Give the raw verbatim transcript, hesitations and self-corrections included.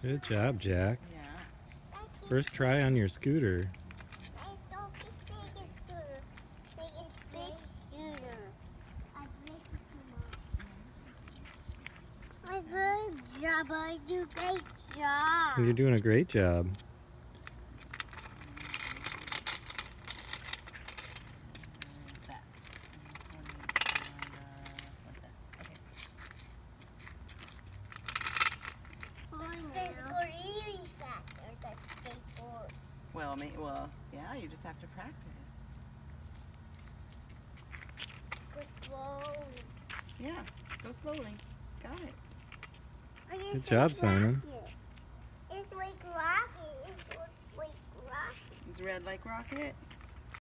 Good job, Jack. Yeah. First try on your scooter. Good job, I do great job. You're doing a great job. Well, may, well, yeah, you just have to practice. Go slowly. Yeah, go slowly. Got it. Good job, Simon. It's like rocket. It's like rocket. It's red like rocket.